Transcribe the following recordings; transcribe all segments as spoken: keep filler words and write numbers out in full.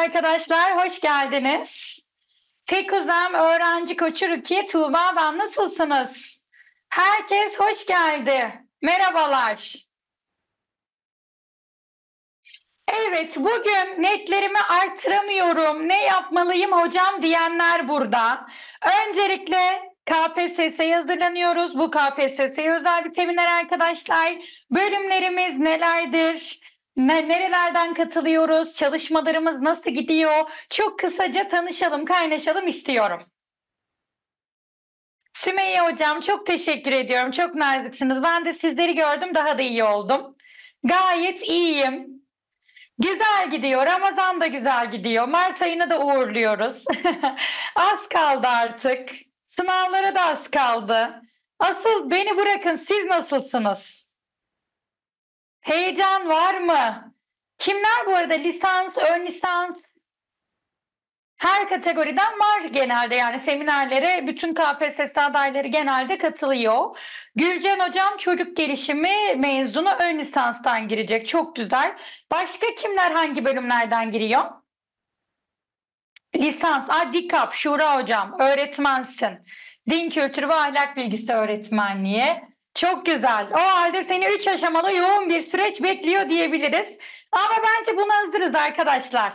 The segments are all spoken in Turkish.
arkadaşlar, hoş geldiniz. Tek Uzam Öğrenci Koçu Rukiye Tuğba ben, nasılsınız? Herkes hoş geldi. Merhabalar. Evet, bugün netlerimi arttıramıyorum, ne yapmalıyım hocam diyenler burada. Öncelikle K P S S'ye hazırlanıyoruz. Bu K P S S'ye özel bir seminer arkadaşlar. Bölümlerimiz nelerdir? Ne, nerelerden katılıyoruz? Çalışmalarımız nasıl gidiyor? Çok kısaca tanışalım, kaynaşalım istiyorum. Sümeyye hocam, çok teşekkür ediyorum. Çok naziksiniz. Ben de sizleri gördüm, daha da iyi oldum. Gayet iyiyim. Güzel gidiyor. Ramazan da güzel gidiyor. Mart ayını da uğurluyoruz. Az kaldı artık. Sınavlara da az kaldı. Asıl beni bırakın, siz nasılsınız? Heyecan var mı? Kimler bu arada lisans, ön lisans, her kategoriden var genelde, yani seminerlere bütün K P S S adayları genelde katılıyor. Gülcan hocam çocuk gelişimi mezunu, ön lisanstan girecek. Çok güzel. Başka kimler hangi bölümlerden giriyor? Lisans, ah, DİKAP, Şura hocam öğretmensin. Din kültürü ve ahlak bilgisi öğretmenliği. Çok güzel. O halde seni üç aşamalı yoğun bir süreç bekliyor diyebiliriz. Ama bence buna hazırız arkadaşlar.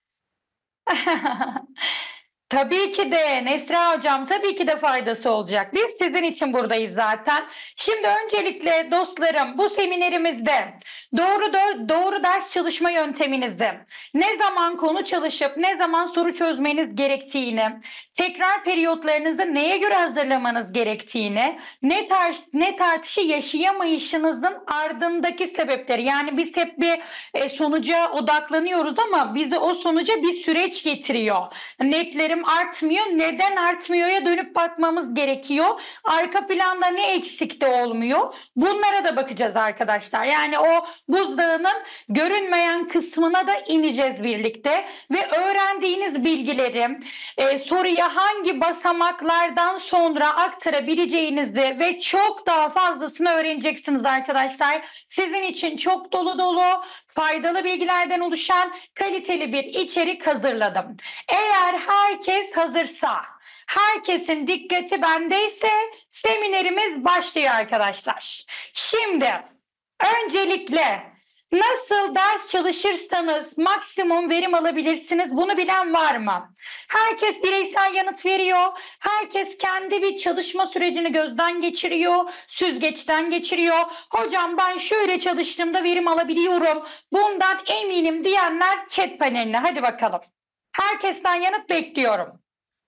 Tabii ki de Nesra hocam, tabii ki de faydası olacak. Biz sizin için buradayız zaten. Şimdi öncelikle dostlarım, bu seminerimizde doğru doğru, doğru ders çalışma yönteminizi, ne zaman konu çalışıp ne zaman soru çözmeniz gerektiğini, tekrar periyotlarınızı neye göre hazırlamanız gerektiğini, ne, tar ne tartışı yaşayamayışınızın ardındaki sebepleri. Yani biz hep bir e, sonuca odaklanıyoruz ama bizi o sonuca bir süreç getiriyor. Netlerim artmıyor. Neden artmıyor'ya dönüp bakmamız gerekiyor. Arka planda ne eksik de olmuyor. Bunlara da bakacağız arkadaşlar. Yani o buzdağının görünmeyen kısmına da ineceğiz birlikte ve öğrendiğiniz bilgileri e, soruya hangi basamaklardan sonra aktarabileceğinizi ve çok daha fazlasını öğreneceksiniz arkadaşlar. Sizin için çok dolu dolu, faydalı bilgilerden oluşan kaliteli bir içerik hazırladım. Eğer herkes hazırsa, herkesin dikkati bendeyse seminerimiz başlıyor arkadaşlar. Şimdi öncelikle nasıl ders çalışırsanız maksimum verim alabilirsiniz, bunu bilen var mı? Herkes bireysel yanıt veriyor. Herkes kendi bir çalışma sürecini gözden geçiriyor, süzgeçten geçiriyor. Hocam ben şöyle çalıştığımda verim alabiliyorum, bundan eminim diyenler chat paneline. Hadi bakalım. Herkesten yanıt bekliyorum.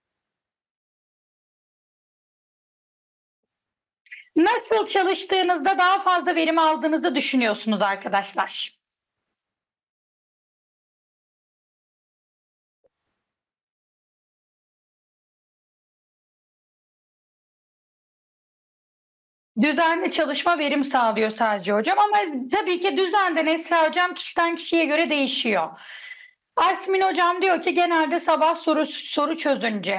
Nasıl çalıştığınızda daha fazla verim aldığınızı düşünüyorsunuz arkadaşlar? Düzenli çalışma verim sağlıyor sadece hocam, ama tabii ki düzende Nesra hocam kişiden kişiye göre değişiyor. Asmin hocam diyor ki genelde sabah soru soru çözünce.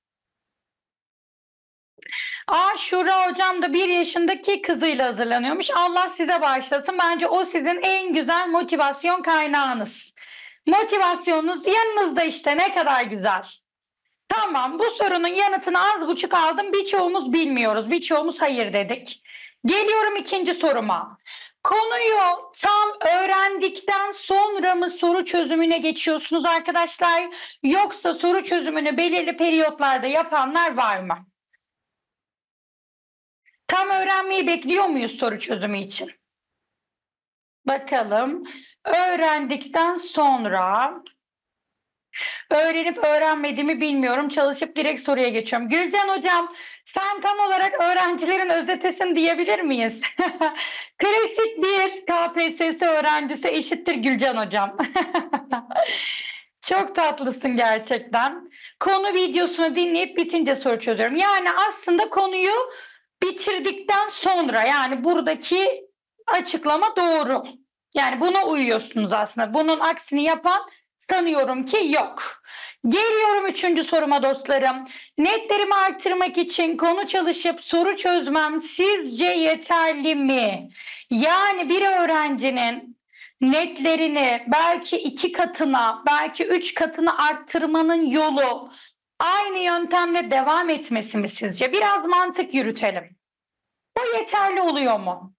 Aa, Şura hocam da bir yaşındaki kızıyla hazırlanıyormuş. Allah size bağışlasın. Bence o sizin en güzel motivasyon kaynağınız. Motivasyonunuz yanınızda işte, ne kadar güzel. Tamam, bu sorunun yanıtını az buçuk aldım. Birçoğumuz bilmiyoruz. Birçoğumuz hayır dedik. Geliyorum ikinci soruma. Konuyu tam öğrendikten sonra mı soru çözümüne geçiyorsunuz arkadaşlar? Yoksa soru çözümünü belirli periyotlarda yapanlar var mı? Tam öğrenmeyi bekliyor muyuz soru çözümü için? Bakalım. Öğrendikten sonra öğrenip öğrenmediğimi bilmiyorum. Çalışıp direkt soruya geçiyorum. Gülcan hocam, sen tam olarak öğrencilerin özetesin diyebilir miyiz? Klasik bir K P S S öğrencisi eşittir Gülcan hocam. Çok tatlısın gerçekten. Konu videosunu dinleyip bitince soru çözüyorum. Yani aslında konuyu bitirdikten sonra, yani buradaki açıklama doğru. Yani buna uyuyorsunuz aslında. Bunun aksini yapan sanıyorum ki yok. Geliyorum üçüncü soruma dostlarım. Netlerimi artırmak için konu çalışıp soru çözmem sizce yeterli mi? Yani bir öğrencinin netlerini belki iki katına, belki üç katına arttırmanın yolu aynı yöntemle devam etmesi mi sizce? Biraz mantık yürütelim. Bu yeterli oluyor mu?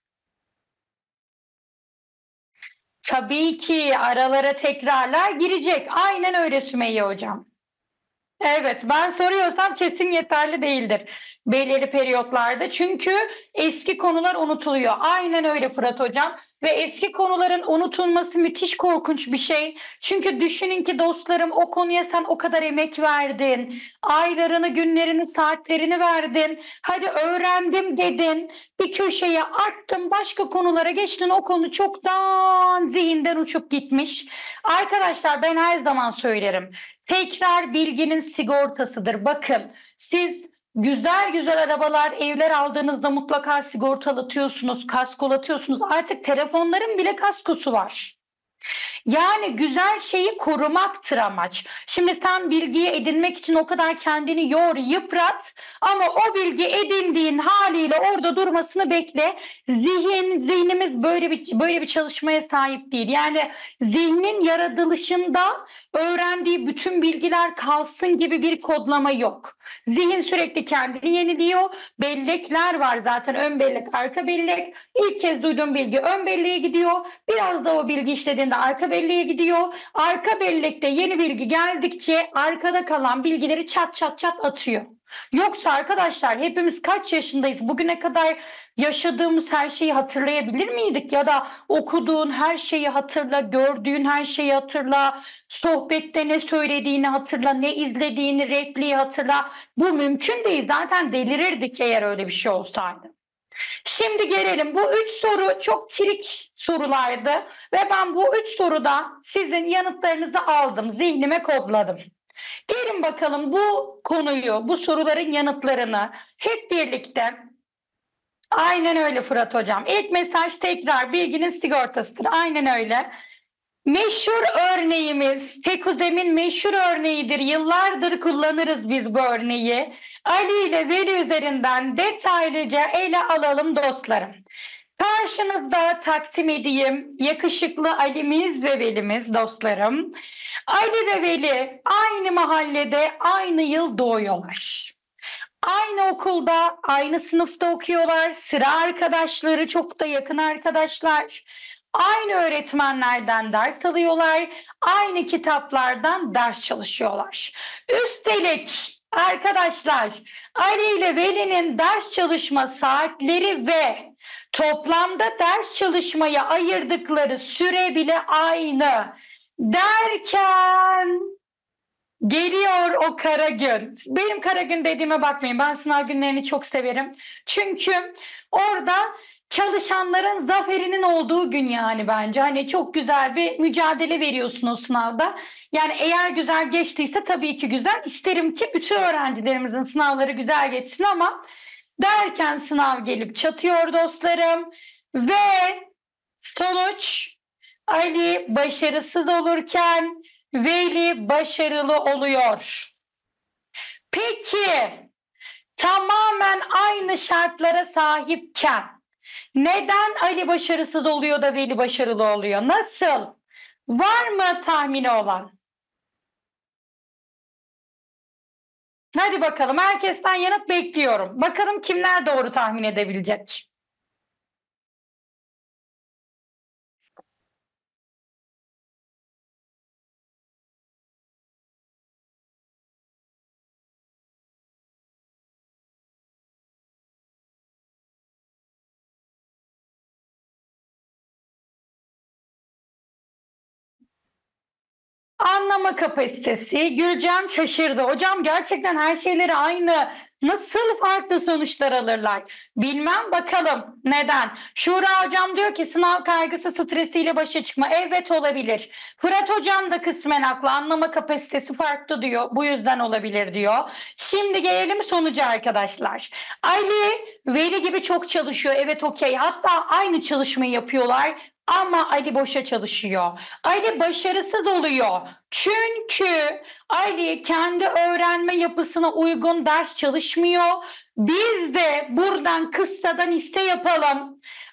Tabii ki aralara tekrarlar girecek. Aynen öyle Sümeyye hocam. Evet, ben soruyorsam kesin yeterli değildir belirli periyotlarda. Çünkü eski konular unutuluyor. Aynen öyle Fırat hocam. Ve eski konuların unutulması müthiş korkunç bir şey. Çünkü düşünün ki dostlarım, o konuya sen o kadar emek verdin. Aylarını, günlerini, saatlerini verdin. Hadi öğrendim dedin. Bir köşeye attın, başka konulara geçtin. O konu çoktan zihinden uçup gitmiş. Arkadaşlar, ben her zaman söylerim. Tekrar bilginin sigortasıdır. Bakın, siz güzel güzel arabalar, evler aldığınızda mutlaka sigortalatıyorsunuz, kaskolatıyorsunuz. Artık telefonların bile kaskosu var. Yani güzel şeyi korumaktır amaç. Şimdi sen bilgiyi edinmek için o kadar kendini yor, yıprat ama o bilgi edindiğin haliyle orada durmasını bekle. Zihin, zihnimiz böyle bir böyle bir çalışmaya sahip değil. Yani zihnin yaratılışında öğrendiği bütün bilgiler kalsın gibi bir kodlama yok. Zihin sürekli kendini yeniliyor. Bellekler var zaten, ön bellek, arka bellek. İlk kez duyduğum bilgi ön belleğe gidiyor. Biraz da o bilgi işlediğinde arka belleğe gidiyor. Arka bellekte yeni bilgi geldikçe arkada kalan bilgileri çat çat çat atıyor. Yoksa arkadaşlar, hepimiz kaç yaşındayız? Bugüne kadar yaşadığımız her şeyi hatırlayabilir miydik? Ya da okuduğun her şeyi hatırla, gördüğün her şeyi hatırla, sohbette ne söylediğini hatırla, ne izlediğini, repliği hatırla. Bu mümkün değil. Zaten delirirdik eğer öyle bir şey olsaydı. Şimdi gelelim. Bu üç soru çok trik sorulardı ve ben bu üç soruda sizin yanıtlarınızı aldım, zihnime kodladım. Gelin bakalım bu konuyu, bu soruların yanıtlarını hep birlikte. Aynen öyle Fırat hocam. İlk mesaj tekrar bilginin sigortasıdır. Aynen öyle. Meşhur örneğimiz, Tekuzem'in meşhur örneğidir. Yıllardır kullanırız biz bu örneği. Ali ile Veli üzerinden detaylıca ele alalım dostlarım. Karşınızda takdim edeyim yakışıklı Ali'miz ve Veli'miz dostlarım. Ali ve Veli aynı mahallede aynı yıl doğuyorlar. Aynı okulda, aynı sınıfta okuyorlar. Sıra arkadaşları, çok da yakın arkadaşlar. Aynı öğretmenlerden ders alıyorlar. Aynı kitaplardan ders çalışıyorlar. Üstelik arkadaşlar, Ali ile Veli'nin ders çalışma saatleri ve toplamda ders çalışmaya ayırdıkları süre bile aynı. Derken geliyor o kara gün. Benim kara gün dediğime bakmayın. Ben sınav günlerini çok severim. Çünkü orada çalışanların zaferinin olduğu gün yani bence. Hani çok güzel bir mücadele veriyorsunuz sınavda. Yani eğer güzel geçtiyse tabii ki güzel. İsterim ki bütün öğrencilerimizin sınavları güzel geçsin ama derken sınav gelip çatıyor dostlarım. Ve sonuç, Ali başarısız olurken Veli başarılı oluyor. Peki tamamen aynı şartlara sahipken neden Ali başarısız oluyor da Veli başarılı oluyor? Nasıl? Var mı tahmini olan? Hadi bakalım, herkesten yanıt bekliyorum. Bakalım kimler doğru tahmin edebilecek? Anlama kapasitesi. Gülcan şaşırdı. Hocam gerçekten her şeyleri aynı. Nasıl farklı sonuçlar alırlar? Bilmem, bakalım. Neden? Şura hocam diyor ki sınav kaygısı stresiyle başa çıkma. Evet, olabilir. Fırat hocam da kısmen haklı. Anlama kapasitesi farklı diyor. Bu yüzden olabilir diyor. Şimdi gelelim sonuca arkadaşlar. Ali, Veli gibi çok çalışıyor. Evet, okey. Hatta aynı çalışmayı yapıyorlar. Ama Ali boşa çalışıyor. Ali başarısız oluyor. Çünkü Ali kendi öğrenme yapısına uygun ders çalışmıyor. Biz de buradan kıssadan hisse yapalım.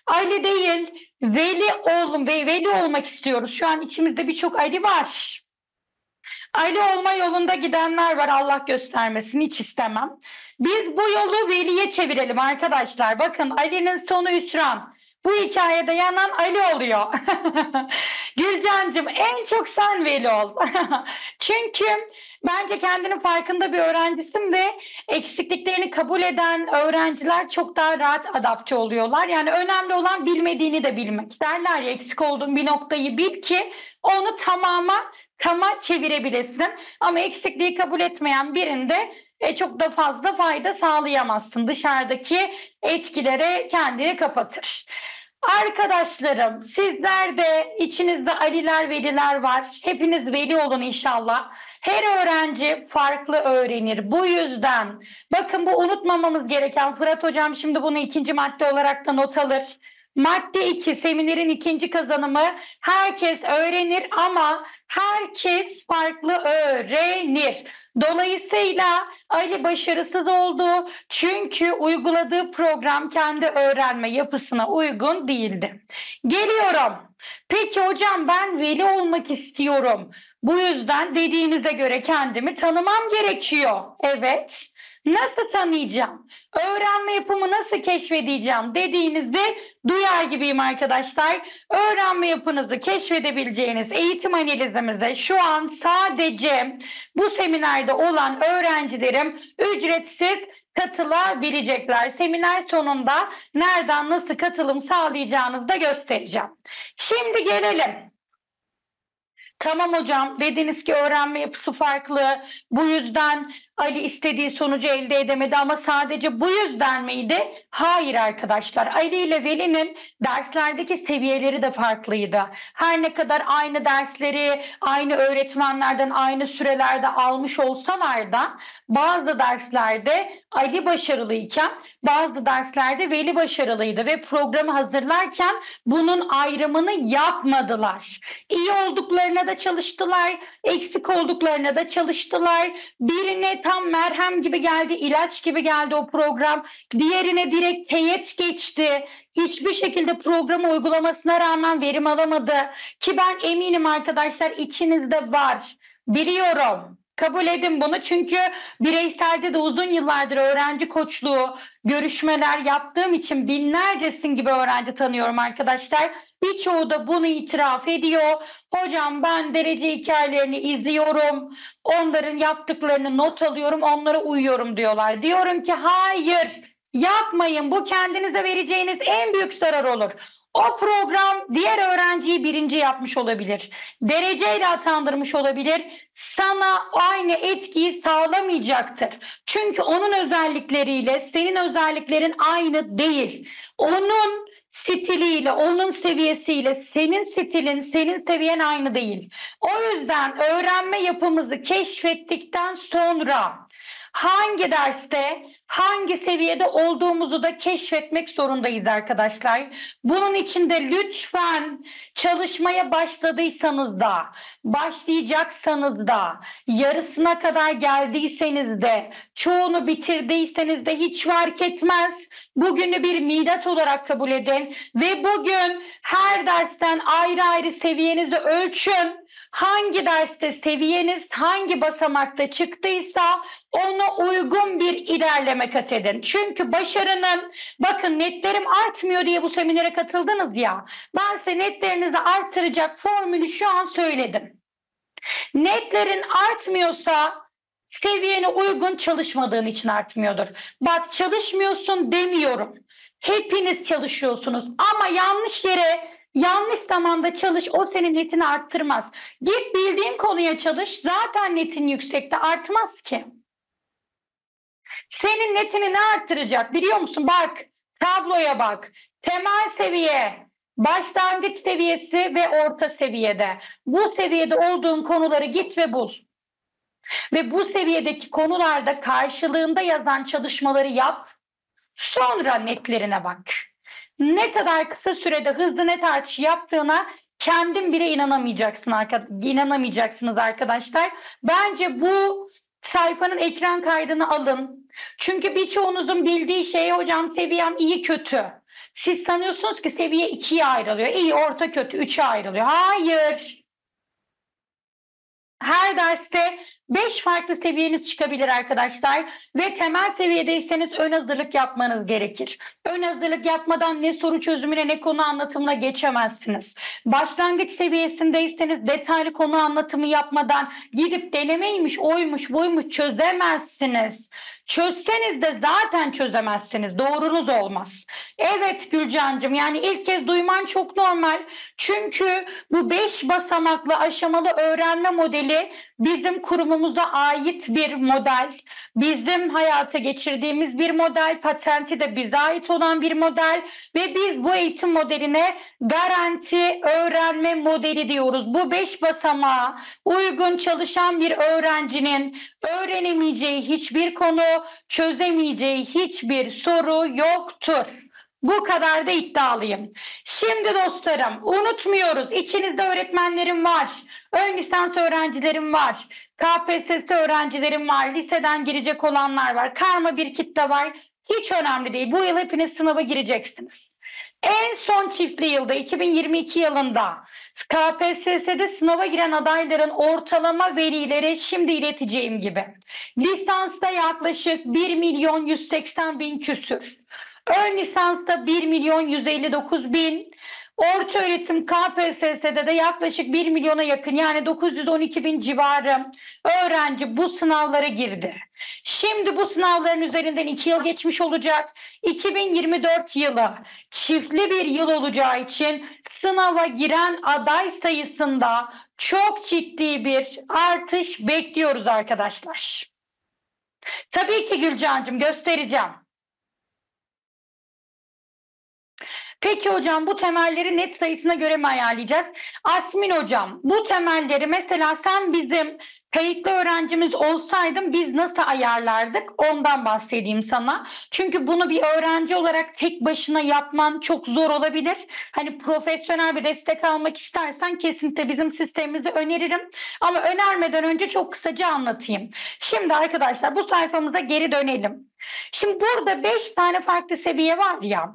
Ali değil, veli ol ve veli olmak istiyoruz. Şu an içimizde birçok Ali var. Ali olma yolunda gidenler var, Allah göstermesin, hiç istemem. Biz bu yolu veliye çevirelim arkadaşlar. Bakın, Ali'nin sonu hüsran. Bu hikayede yanan Ali oluyor. Gülcancığım, en çok sen veli ol. Çünkü bence kendinin farkında bir öğrencisin ve eksikliklerini kabul eden öğrenciler çok daha rahat adapte oluyorlar. Yani önemli olan bilmediğini de bilmek. Derler ya, eksik olduğun bir noktayı bil ki onu tamama tama çevirebilirsin. Ama eksikliği kabul etmeyen birinde e, çok da fazla fayda sağlayamazsın. Dışarıdaki etkilere kendini kapatır. Arkadaşlarım, sizler de içinizde Aliler, veliler var. Hepiniz veli olun inşallah. Her öğrenci farklı öğrenir. Bu yüzden bakın, bu unutmamamız gereken, Fırat Hocam şimdi bunu ikinci madde olarak da not alır. Madde iki, seminerin ikinci kazanımı, herkes öğrenir ama herkes farklı öğrenir. Dolayısıyla Ali başarısız oldu çünkü uyguladığı program kendi öğrenme yapısına uygun değildi. Geliyorum. Peki hocam, ben veli olmak istiyorum. Bu yüzden dediğinize göre kendimi tanımam gerekiyor. Evet. Nasıl tanıyacağım? Öğrenme yapımı nasıl keşfedeceğim dediğinizde duyar gibiyim arkadaşlar. Öğrenme yapınızı keşfedebileceğiniz eğitim analizimize şu an sadece bu seminerde olan öğrencilerim ücretsiz katılabilecekler. Seminer sonunda nereden nasıl katılım sağlayacağınızı da göstereceğim. Şimdi gelelim. Tamam hocam, dediniz ki öğrenme yapısı farklı. Bu yüzden Ali istediği sonucu elde edemedi ama sadece bu yüzden miydi? Hayır arkadaşlar. Ali ile Veli'nin derslerdeki seviyeleri de farklıydı. Her ne kadar aynı dersleri aynı öğretmenlerden aynı sürelerde almış olsalar da bazı derslerde Ali başarılıyken bazı derslerde Veli başarılıydı ve programı hazırlarken bunun ayrımını yapmadılar. İyi olduklarına da çalıştılar, eksik olduklarına da çalıştılar. Birine tam merhem gibi geldi, ilaç gibi geldi o program. Diğerine direkt teyit geçti. Hiçbir şekilde programı uygulamasına rağmen verim alamadı. Ki ben eminim arkadaşlar, içinizde var. Biliyorum. Kabul edin bunu, çünkü bireyselde de uzun yıllardır öğrenci koçluğu, görüşmeler yaptığım için binlercesin gibi öğrenci tanıyorum arkadaşlar. Birçoğu da bunu itiraf ediyor. Hocam, ben derece hikayelerini izliyorum, onların yaptıklarını not alıyorum, onlara uyuyorum diyorlar. Diyorum ki hayır, yapmayın, bu kendinize vereceğiniz en büyük zarar olur. O program diğer öğrenciyi birinci yapmış olabilir. Dereceyle atandırmış olabilir. Sana aynı etkiyi sağlamayacaktır. Çünkü onun özellikleriyle senin özelliklerin aynı değil. Onun stiliyle, onun seviyesiyle senin stilin, senin seviyen aynı değil. O yüzden öğrenme yapımızı keşfettikten sonra hangi derste, hangi seviyede olduğumuzu da keşfetmek zorundayız arkadaşlar. Bunun için de lütfen çalışmaya başladıysanız da, başlayacaksanız da, yarısına kadar geldiyseniz de, çoğunu bitirdiyseniz de hiç fark etmez. Bugünü bir milat olarak kabul edin ve bugün her dersten ayrı ayrı seviyenizi ölçün. Hangi derste seviyeniz hangi basamakta çıktıysa ona uygun bir ilerleme kat edin. Çünkü başarının, bakın netlerim artmıyor diye bu seminere katıldınız ya, ben size netlerinizi arttıracak formülü şu an söyledim. Netlerin artmıyorsa seviyene uygun çalışmadığın için artmıyordur. Bak, çalışmıyorsun demiyorum. Hepiniz çalışıyorsunuz ama yanlış yere, yanlış zamanda çalış, o senin netini arttırmaz. Git bildiğin konuya çalış, zaten netin yüksekte, artmaz ki. Senin netini ne arttıracak biliyor musun? Bak, tabloya bak. Temel seviye, başlangıç seviyesi ve orta seviyede. Bu seviyede olduğun konuları git ve bul. Ve bu seviyedeki konularda karşılığında yazan çalışmaları yap. Sonra netlerine bak. Ne kadar kısa sürede hızlı net artışı yaptığına kendin bile inanamayacaksın, inanamayacaksınız arkadaşlar. Bence bu sayfanın ekran kaydını alın. Çünkü birçoğunuzun bildiği şey, hocam seviyem iyi kötü. Siz sanıyorsunuz ki seviye ikiye ayrılıyor. İyi, orta, kötü, üçe ayrılıyor. Hayır. Her derste beş farklı seviyeniz çıkabilir arkadaşlar ve temel seviyedeyseniz ön hazırlık yapmanız gerekir. Ön hazırlık yapmadan ne soru çözümüne ne konu anlatımına geçemezsiniz. Başlangıç seviyesindeyseniz detaylı konu anlatımı yapmadan gidip denemeymiş, oymuş, buymuş çözemezsiniz. Çözseniz de zaten çözemezsiniz. Doğrunuz olmaz. Evet Gülcancığım, yani ilk kez duyman çok normal. Çünkü bu beş basamaklı aşamalı öğrenme modeli bizim kurumumuza ait bir model. Bizim hayata geçirdiğimiz bir model. Patenti de bize ait olan bir model. Ve biz bu eğitim modeline garanti öğrenme modeli diyoruz. Bu beş basamağa uygun çalışan bir öğrencinin öğrenemeyeceği hiçbir konu, çözemeyeceği hiçbir soru yoktur. Bu kadar da iddialıyım. Şimdi dostlarım, unutmuyoruz. İçinizde öğretmenlerim var. Ön lisans öğrencilerim var. K P S S öğrencilerim var. Liseden girecek olanlar var. Karma bir kitle var. Hiç önemli değil. Bu yıl hepiniz sınava gireceksiniz. En son çiftli yılda iki bin yirmi iki yılında K P S S'de sınava giren adayların ortalama verileri şimdi ileteceğim gibi. Lisansta yaklaşık bir milyon yüz seksen bin küsür. Ön lisansta bir milyon yüz elli dokuz bin, orta öğretim K P S S'de de yaklaşık bir milyona yakın, yani dokuz yüz on iki bin civarı öğrenci bu sınavlara girdi. Şimdi bu sınavların üzerinden iki yıl geçmiş olacak. iki bin yirmi dört yılı çiftli bir yıl olacağı için sınava giren aday sayısında çok ciddi bir artış bekliyoruz arkadaşlar. Tabii ki Gülcancığım, göstereceğim. Peki hocam, bu temelleri net sayısına göre mi ayarlayacağız? Asmin hocam, bu temelleri mesela sen bizim kayıtlı öğrencimiz olsaydın biz nasıl ayarlardık? Ondan bahsedeyim sana. Çünkü bunu bir öğrenci olarak tek başına yapman çok zor olabilir. Hani profesyonel bir destek almak istersen kesinlikle bizim sistemimizi öneririm. Ama önermeden önce çok kısaca anlatayım. Şimdi arkadaşlar, bu sayfamıza geri dönelim. Şimdi burada beş tane farklı seviye var ya.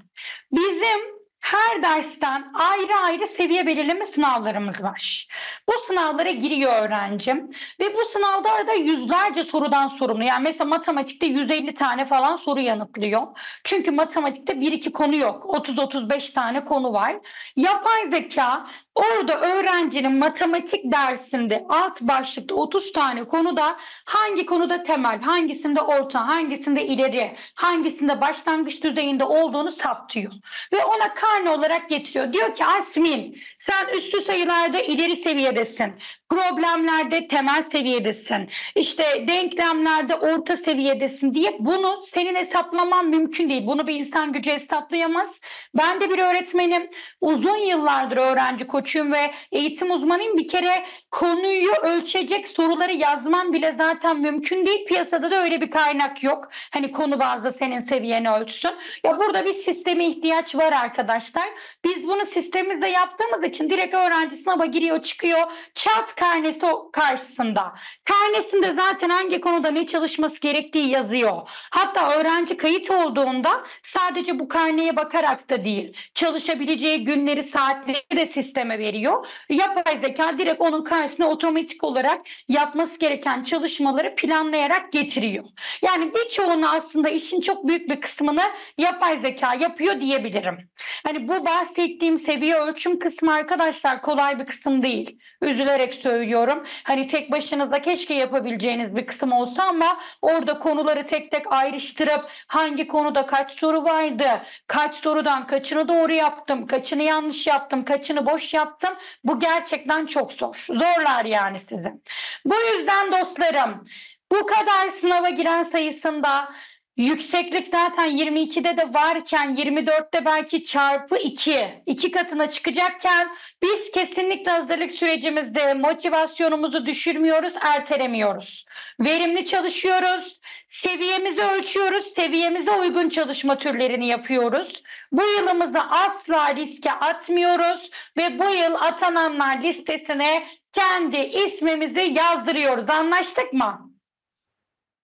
Bizim her dersten ayrı ayrı seviye belirleme sınavlarımız var. Bu sınavlara giriyor öğrencim ve bu sınavlarda yüzlerce sorudan sorumlu. Yani mesela matematikte yüz elli tane falan soru yanıtlıyor. Çünkü matematikte bir iki konu yok. otuz otuz beş tane konu var. Yapay zeka orada öğrencinin matematik dersinde alt başlıkta otuz tane konuda hangi konuda temel, hangisinde orta, hangisinde ileri, hangisinde başlangıç düzeyinde olduğunu saptıyor. Ve ona karne olarak getiriyor. Diyor ki Asmin, sen üstü sayılarda ileri seviyedesin. Problemlerde temel seviyedesin. İşte denklemlerde orta seviyedesin diye bunu senin hesaplaman mümkün değil. Bunu bir insan gücü hesaplayamaz. Ben de bir öğretmenim. Uzun yıllardır öğrenci koçuyum ve eğitim uzmanıyım. Bir kere konuyu ölçecek soruları yazmam bile zaten mümkün değil. Piyasada da öyle bir kaynak yok. Hani konu bazlı senin seviyeni ölçsün. Ya burada bir sisteme ihtiyaç var arkadaşlar. Biz bunu sistemimizde yaptığımız için direkt öğrenci sınava giriyor çıkıyor. Çat karnesi karşısında. Karnesinde zaten hangi konuda ne çalışması gerektiği yazıyor. Hatta öğrenci kayıt olduğunda sadece bu karneye bakarak da değil, çalışabileceği günleri, saatleri de sisteme veriyor. Yapay zeka direkt onun karşısına otomatik olarak yapması gereken çalışmaları planlayarak getiriyor. Yani birçoğunu, aslında işin çok büyük bir kısmını yapay zeka yapıyor diyebilirim. Hani bu bahsettiğim seviye ölçüm kısmı arkadaşlar kolay bir kısım değil. Üzülerek söylüyorum. Hani tek başınıza keşke yapabileceğiniz bir kısım olsa ama orada konuları tek tek ayrıştırıp hangi konuda kaç soru vardı, kaç sorudan kaçını doğru yaptım, kaçını yanlış yaptım, kaçını boş yaptım. Bu gerçekten çok zor. Zorlar yani sizi. Bu yüzden dostlarım, bu kadar sınava giren sayısında yükseklik zaten yirmi ikide de varken yirmi dörtte belki çarpı iki, iki katına çıkacakken biz kesinlikle hazırlık sürecimizde motivasyonumuzu düşürmüyoruz, ertelemiyoruz. Verimli çalışıyoruz, seviyemizi ölçüyoruz, seviyemize uygun çalışma türlerini yapıyoruz. Bu yılımızı asla riske atmıyoruz ve bu yıl atananlar listesine kendi ismimizi yazdırıyoruz. Anlaştık mı?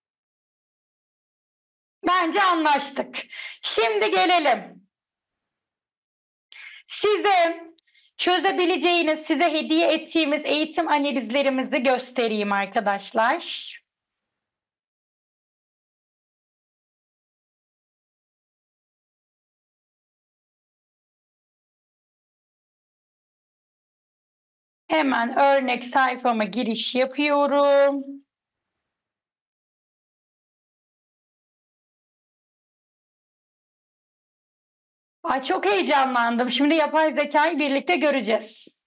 Bence anlaştık. Şimdi gelelim. Size çözebileceğiniz, size hediye ettiğimiz eğitim analizlerimizi göstereyim arkadaşlar. Hemen örnek sayfama giriş yapıyorum. Ay çok heyecanlandım. Şimdi yapay zekayı birlikte göreceğiz.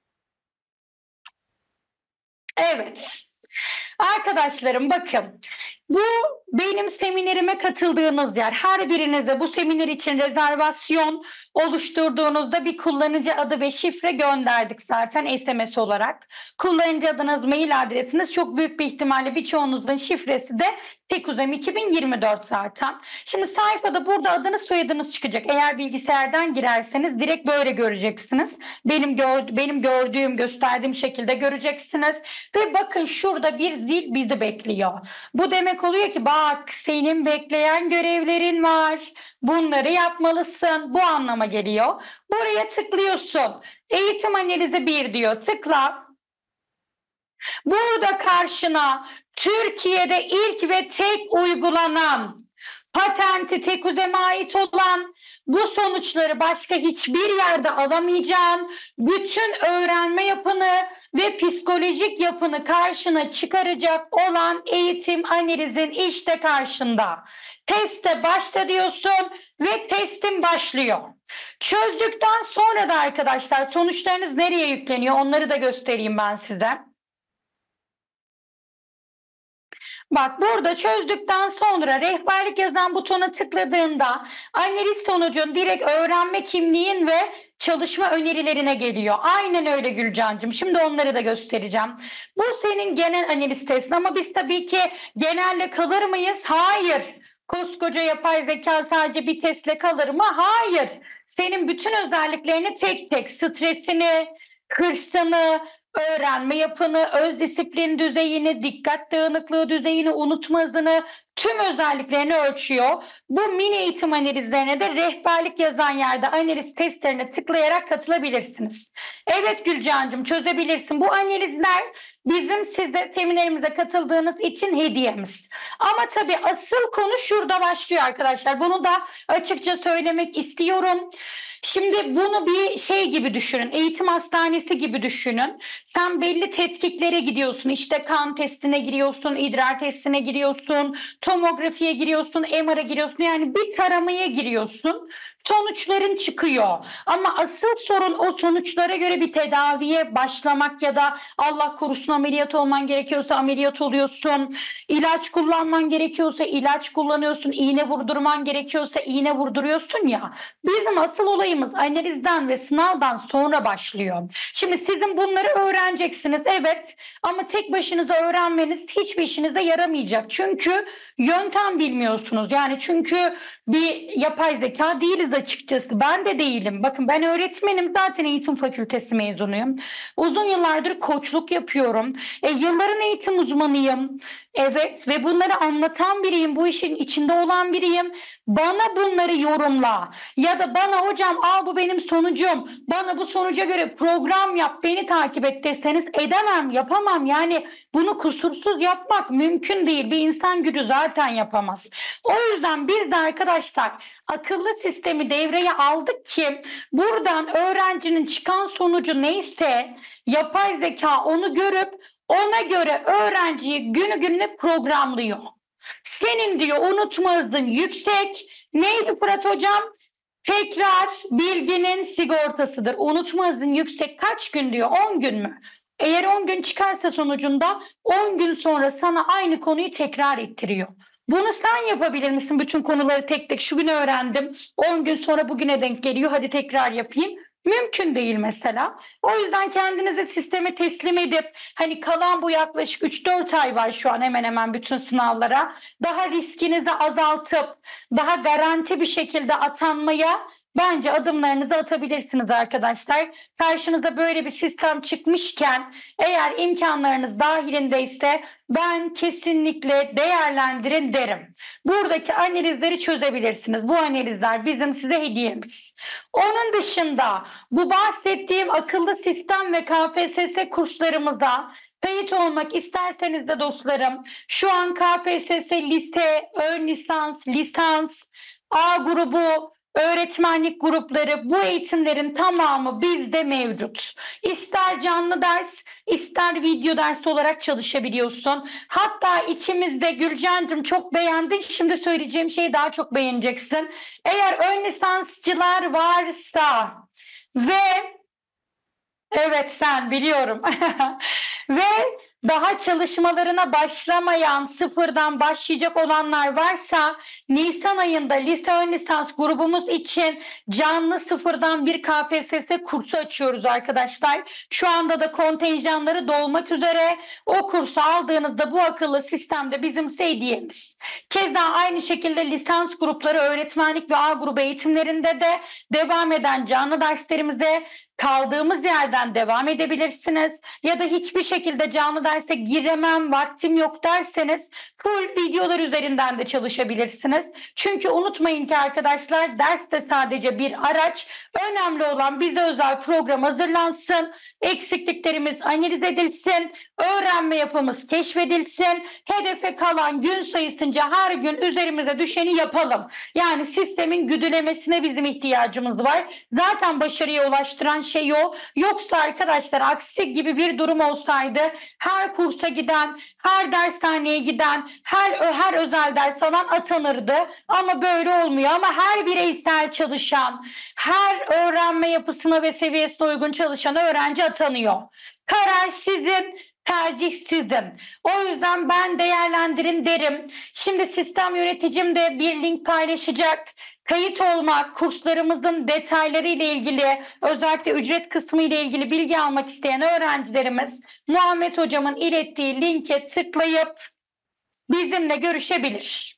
Evet. Arkadaşlarım bakın. Bu benim seminerime katıldığınız yer. Her birinize bu seminer için rezervasyon oluşturduğunuzda bir kullanıcı adı ve şifre gönderdik zaten S M S olarak. Kullanıcı adınız, mail adresiniz çok büyük bir ihtimalle birçoğunuzun şifresi de Tekuzem iki bin yirmi dört zaten. Şimdi sayfada burada adınız soyadınız çıkacak. Eğer bilgisayardan girerseniz direkt böyle göreceksiniz. Benim, gör, benim gördüğüm, gösterdiğim şekilde göreceksiniz. Ve bakın şurada bir zil bizi bekliyor. Bu demek oluyor ki bak senin bekleyen görevlerin var. Bunları yapmalısın. Bu anlama geliyor. Buraya tıklıyorsun. Eğitim analizi bir diyor. Tıkla. Burada karşına Türkiye'de ilk ve tek uygulanan, patenti Tekuzem'e ait olan, bu sonuçları başka hiçbir yerde alamayacağın, bütün öğrenme yapını ve psikolojik yapını karşına çıkaracak olan eğitim analizin işte karşında. Teste başla diyorsun ve testin başlıyor. Çözdükten sonra da arkadaşlar sonuçlarınız nereye yükleniyor onları da göstereyim ben size. Bak burada çözdükten sonra rehberlik yazan butona tıkladığında analiz sonucun direkt öğrenme kimliğin ve çalışma önerilerine geliyor. Aynen öyle Gülcancığım. Şimdi onları da göstereceğim. Bu senin genel analiz testin ama biz tabii ki genelle kalır mıyız? Hayır. Koskoca yapay zeka sadece bir testle kalır mı? Hayır. Senin bütün özelliklerini tek tek, stresini, hırsını, öğrenme yapını, öz disiplin düzeyini, dikkat dağınıklığı düzeyini, unutma hızını, tüm özelliklerini ölçüyor. Bu mini eğitim analizlerine de rehberlik yazan yerde analiz testlerine tıklayarak katılabilirsiniz. Evet Gülcancığım çözebilirsin. Bu analizler bizim size seminerimize katıldığınız için hediyemiz. Ama tabii asıl konu şurada başlıyor arkadaşlar. Bunu da açıkça söylemek istiyorum. Şimdi bunu bir şey gibi düşünün, eğitim hastanesi gibi düşünün. Sen belli tetkiklere gidiyorsun, işte kan testine giriyorsun, idrar testine giriyorsun, tomografiye giriyorsun, M R'a giriyorsun. Yani bir taramaya giriyorsun, sonuçların çıkıyor. Ama asıl sorun o sonuçlara göre bir tedaviye başlamak ya da Allah korusun ameliyat olman gerekiyorsa ameliyat oluyorsun. İlaç kullanman gerekiyorsa ilaç kullanıyorsun, iğne vurdurman gerekiyorsa iğne vurduruyorsun ya. Bizim asıl olayımız analizden ve sınavdan sonra başlıyor. Şimdi sizin bunları öğreneceksiniz evet ama tek başınıza öğrenmeniz hiçbir işinize yaramayacak. Çünkü yöntem bilmiyorsunuz. Yani çünkü bir yapay zeka değiliz açıkçası. Ben de değilim. Bakın ben öğretmenim zaten eğitim fakültesi mezunuyum. Uzun yıllardır koçluk yapıyorum. E, yılların eğitim uzmanıyım. Evet ve bunları anlatan biriyim. Bu işin içinde olan biriyim. Bana bunları yorumla ya da bana hocam al bu benim sonucum. Bana bu sonuca göre program yap beni takip et deseniz edemem yapamam. Yani bunu kusursuz yapmak mümkün değil. Bir insan gücü zaten yapamaz. O yüzden biz de arkadaşlar akıllı sistemi devreye aldık ki buradan öğrencinin çıkan sonucu neyse yapay zeka onu görüp ona göre öğrenciyi günü gününe programlıyor. Senin diyor unutma hızın yüksek. Neydi Fırat hocam? Tekrar bilginin sigortasıdır. Unutma hızın yüksek kaç gün diyor? on gün mü? Eğer on gün çıkarsa sonucunda on gün sonra sana aynı konuyu tekrar ettiriyor. Bunu sen yapabilir misin? Bütün konuları tek tek şu gün öğrendim. on gün sonra bugüne denk geliyor. Hadi tekrar yapayım. Mümkün değil mesela. O yüzden kendinizi sisteme teslim edip hani kalan bu yaklaşık üç dört ay var şu an hemen hemen bütün sınavlara. Daha riskinizi azaltıp daha garanti bir şekilde atanmaya bence adımlarınızı atabilirsiniz arkadaşlar. Karşınıza böyle bir sistem çıkmışken eğer imkanlarınız dahilindeyse ben kesinlikle değerlendirin derim. Buradaki analizleri çözebilirsiniz. Bu analizler bizim size hediyemiz. Onun dışında bu bahsettiğim akıllı sistem ve K P S S kurslarımıza kayıt olmak isterseniz de dostlarım, şu an K P S S lise, ön lisans, lisans, A grubu, öğretmenlik grupları, bu eğitimlerin tamamı bizde mevcut. İster canlı ders, ister video ders olarak çalışabiliyorsun. Hatta içimizde Gülcan'cığım çok beğendin, şimdi söyleyeceğim şeyi daha çok beğeneceksin. Eğer ön lisansçılar varsa ve evet sen biliyorum. Ve daha çalışmalarına başlamayan, sıfırdan başlayacak olanlar varsa Nisan ayında lise ön lisans grubumuz için canlı sıfırdan bir K P S S kursu açıyoruz arkadaşlar. Şu anda da kontenjanları dolmak üzere. O kursu aldığınızda bu akıllı sistemde bizim hediyemiz. Keza aynı şekilde lisans grupları, öğretmenlik ve A grubu eğitimlerinde de devam eden canlı derslerimize kaldığımız yerden devam edebilirsiniz. Ya da hiçbir şekilde canlı derse giremem, vaktim yok derseniz full videolar üzerinden de çalışabilirsiniz. Çünkü unutmayın ki arkadaşlar, ders de sadece bir araç. Önemli olan bize özel program hazırlansın, eksikliklerimiz analiz edilsin, öğrenme yapımız keşfedilsin, hedefe kalan gün sayısınca her gün üzerimize düşeni yapalım. Yani sistemin güdülemesine bizim ihtiyacımız var. Zaten başarıya ulaştıran şey o. Yoksa arkadaşlar aksi gibi bir durum olsaydı her kursa giden, her dershaneye giden, her her özel ders alan atanırdı. Ama böyle olmuyor. Ama her bireysel çalışan, her öğrenme yapısına ve seviyesine uygun çalışan öğrenci atanıyor. Karar sizin, tercih sizin. O yüzden ben değerlendirin derim. Şimdi sistem yöneticim de bir link paylaşacak. Kayıt olmak, kurslarımızın detayları ile ilgili, özellikle ücret kısmı ile ilgili bilgi almak isteyen öğrencilerimiz Muhammed Hocam'ın ilettiği linke tıklayıp bizimle görüşebilir.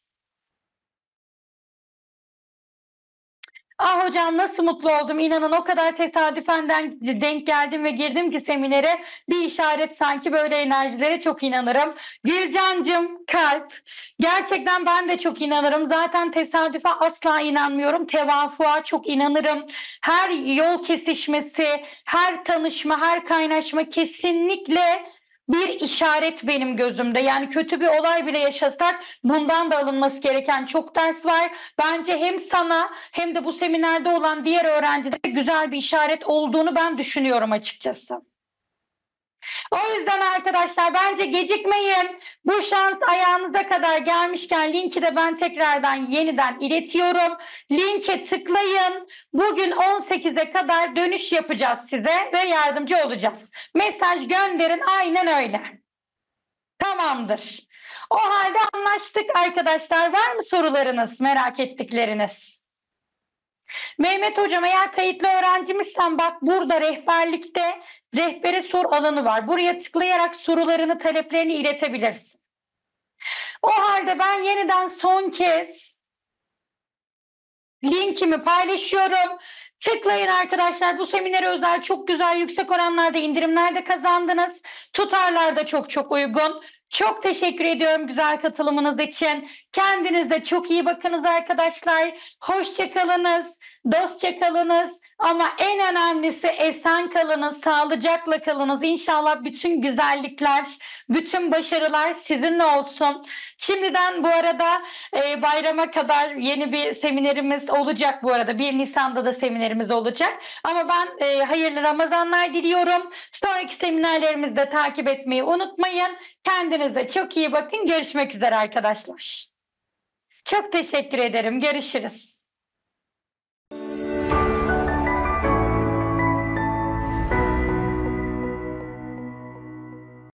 Ah hocam nasıl mutlu oldum, inanın o kadar tesadüfen denk geldim ve girdim ki seminere, bir işaret sanki, böyle enerjilere çok inanırım. Gülcancığım kalp, gerçekten ben de çok inanırım, zaten tesadüfe asla inanmıyorum, tevafuğa çok inanırım. Her yol kesişmesi, her tanışma, her kaynaşma kesinlikle bir işaret benim gözümde. Yani kötü bir olay bile yaşasak bundan da alınması gereken çok ders var. Bence hem sana hem de bu seminerde olan diğer öğrencilere güzel bir işaret olduğunu ben düşünüyorum açıkçası. O yüzden arkadaşlar bence gecikmeyin. Bu şans ayağınıza kadar gelmişken linki de ben tekrardan yeniden iletiyorum. Linke tıklayın. Bugün on sekize kadar dönüş yapacağız size ve yardımcı olacağız. Mesaj gönderin, aynen öyle. Tamamdır. O halde anlaştık arkadaşlar. Var mı sorularınız, merak ettikleriniz? Mehmet Hocam, eğer kayıtlı öğrencimizsen bak, burada rehberlikte rehbere sor alanı var. Buraya tıklayarak sorularını, taleplerini iletebilirsin. O halde ben yeniden son kez linkimi paylaşıyorum. Tıklayın arkadaşlar. Bu seminere özel çok güzel, yüksek oranlarda indirimler de kazandınız. Tutarlar da çok çok uygun. Çok teşekkür ediyorum güzel katılımınız için. Kendinize çok iyi bakınız arkadaşlar. Hoşça kalınız, dostça kalınız. Ama en önemlisi esen kalınız, sağlıcakla kalınız. İnşallah bütün güzellikler, bütün başarılar sizinle olsun. Şimdiden bu arada e, bayrama kadar yeni bir seminerimiz olacak bu arada. bir Nisan'da da seminerimiz olacak. Ama ben e, hayırlı Ramazanlar diliyorum. Sonraki seminerlerimizi de takip etmeyi unutmayın. Kendinize çok iyi bakın. Görüşmek üzere arkadaşlar. Çok teşekkür ederim. Görüşürüz.